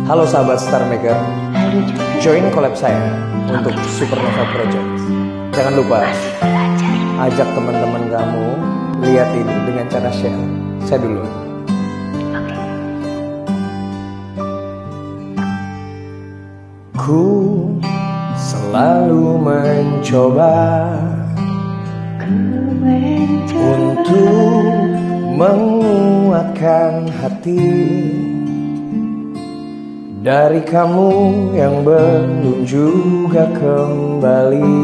Halo sahabat Star Maker, Halo juga. join collab saya untuk Supernova Project. Jangan lupa ajak teman-teman kamu lihat ini dengan cara share. Saya dulu. Ku selalu mencoba untuk menguatkan hati dari kamu yang belum juga kembali.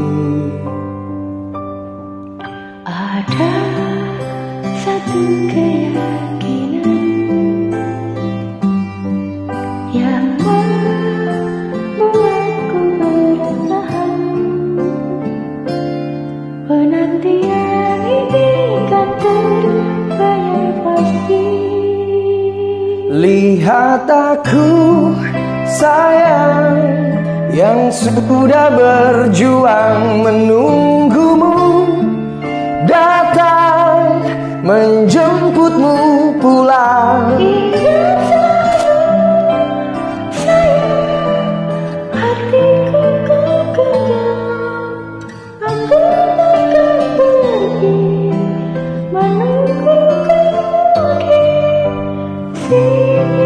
Ada satu keyakinan yang membuatku bertahan. Penantian ini kan terbayar pasti. Lihat aku sayang yang sudah berjuang menunggumu datang menjemputmu pulang. Ingat selalu sayang, hatiku kau genggam. Aku takkan pergi menunggu kamu di sini.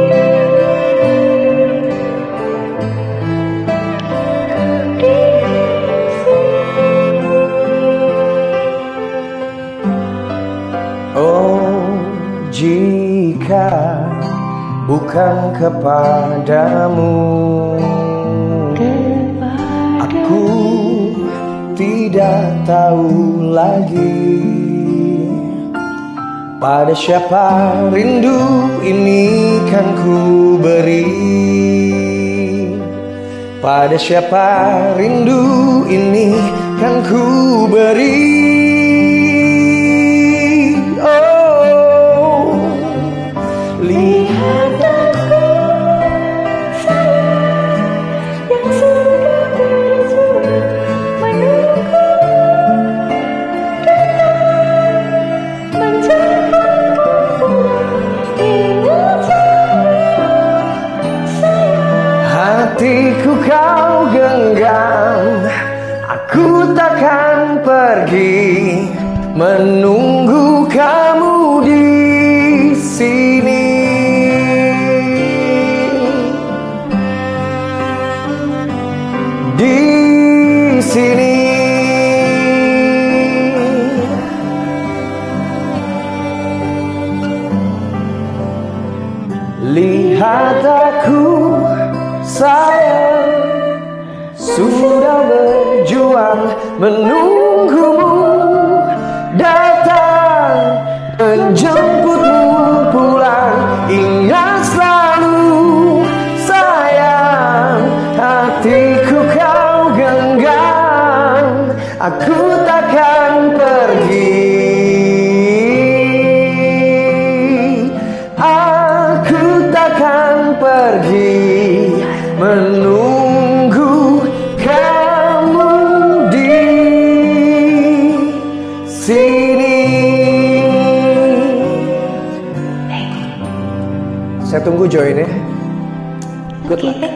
Oh, jika bukan kepadamu, aku tidak tahu lagi pada siapa rindu ini kan ku beri. Pada siapa rindu ini kan ku beri. Lihat aku sayang yang sudah berjuang menunggu datang menjemputku pulang. Ingat sayang, Hatiku kau genggam, aku takkan pergi menunggu kamu di sini. Di sini. Lihat aku sayang sudah berjuang menunggumu datang menjemputmu pulang. Ingat selalu sayang, hatiku kau genggam, aku takkan pergi. Aku takkan pergi menunggu kamu di sini. Saya tunggu join ya. Good luck.